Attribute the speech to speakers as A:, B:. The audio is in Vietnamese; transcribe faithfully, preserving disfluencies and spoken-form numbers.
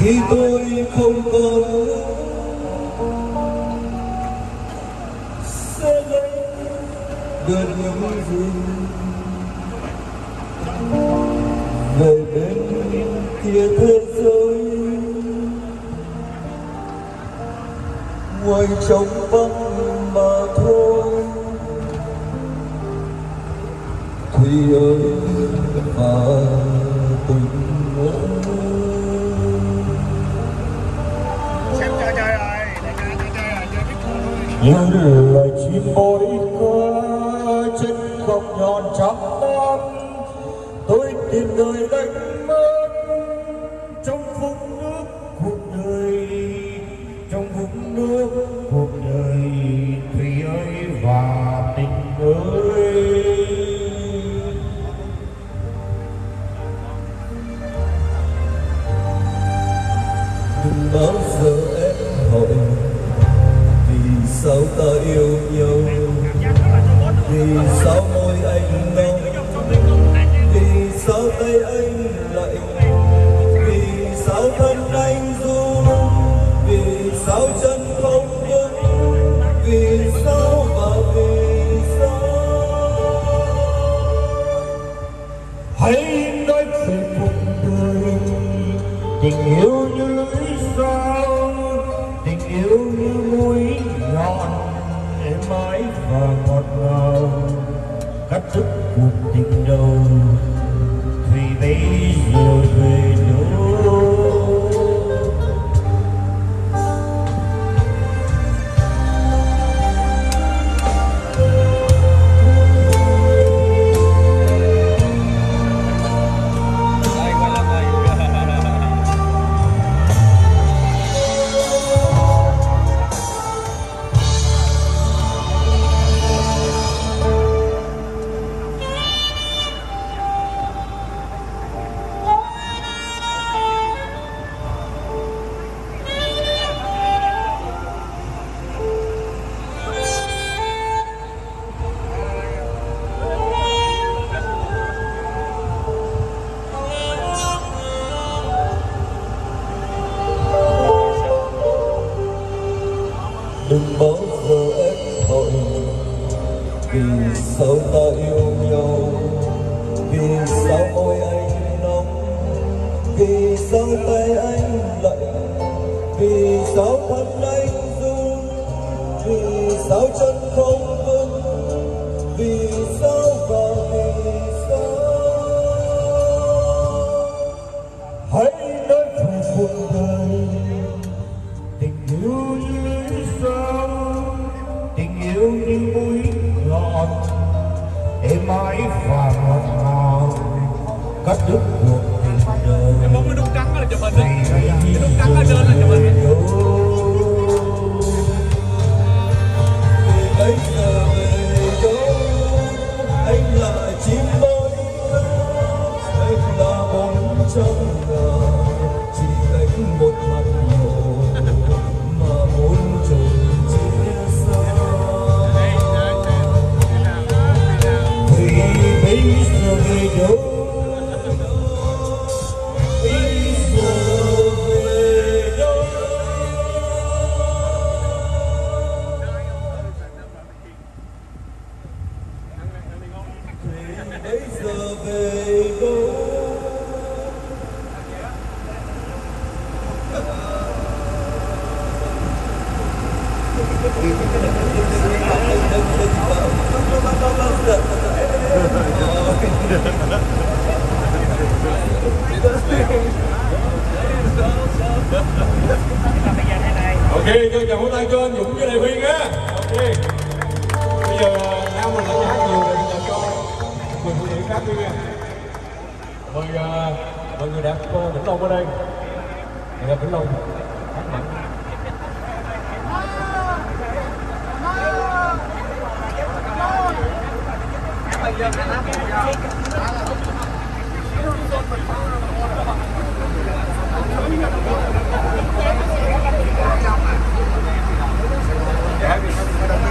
A: khi tôi không còn sẽ lấy được những gì về bên kia thế giới ngoài trống vắng mà thôi. Thùy ơi và tình ơi,
B: xem chơi chơi rồi, đại ca chơi chơi rồi, chơi biết thôi.
A: như lời chim bối ca trên góc nhọn trắng đen, tôi tìm đời đánh mất trong vũng nước cuộc đời, trong vũng nước cuộc đời. Thùy ơi và tình ơi, đừng bao giờ em hỏi vì sao ta yêu nhau, vì sao môi anh nóng, vì sao tay anh lạnh, vì sao thân anh run, vì sao chân không vững, vì sao và vì sao. Hãy nói về cuộc đời, tình yêu như lưỡi dao, tình yêu như mũi nhọn êm ái và ngọt ngào, cắt đứt cuộc tình đầu. Vì bây giờ về đâu? Đừng bao giờ em hỏi vì sao ta yêu nhau, vì sao môi anh nóng, vì sao tay anh lạnh, vì sao thân anh run, vì sao chân không vững, vì sao và vì sao. Hãy nói về cuộc đời, tình yêu như tình yêu như mũi nhọn êm ái và ngọt ngào, cắt đứt cuộc tình đời.
B: Em bóng cái nút trắng là chụp hình đi, cái nút trắng ở trên là chụp hình đi.
A: Bây giờ về đâu? Anh là chim bối ca, anh là bóng trong ngờ, chỉ cách một mặt hồ mà muốn trốn. Bây giờ về đâu? Bây giờ về đâu? Bây giờ về đâu?
C: Ok, cho chào pháo tay cho anh Dũng với Lê Huyên á. Ok. Bây giờ Nam mình đã hát nhiều rồi, giờ cho người phụ nữ khác đi nha. Mời uh, mọi người đẹp cô Vĩnh Long ở đây. Người đẹp Vĩnh Long hát mạnh.
B: Bây giờ